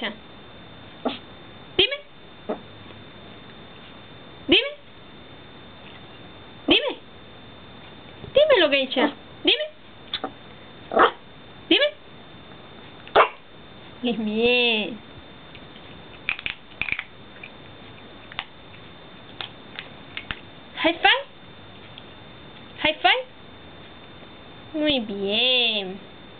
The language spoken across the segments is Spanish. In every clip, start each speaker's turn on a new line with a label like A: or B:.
A: Geisha. Dime. Dime. Dime. Dímelo, Geisha. Dime. Dime. Bien. High five. High five. Muy bien.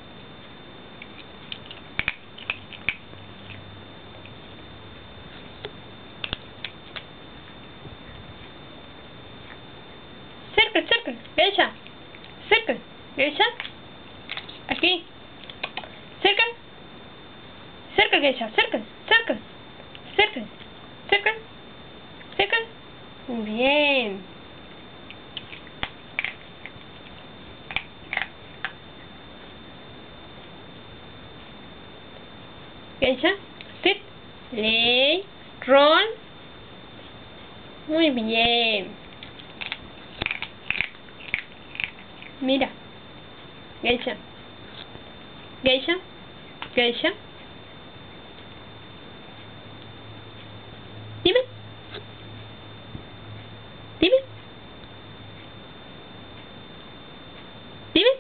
A: Cerca, cerca. Geisha. Cerca. Geisha. Aquí. Cerca. Cerca, Geisha. Cerca. Cerca. Cerca. Cerca. Cerca. Muy bien. Geisha, sit, lay, roll. Muy bien. Mira. Geisha. Geisha. Geisha. Dime. Dime. Dime.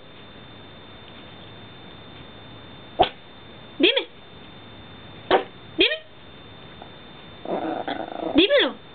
A: Dime. Dime. Dímelo.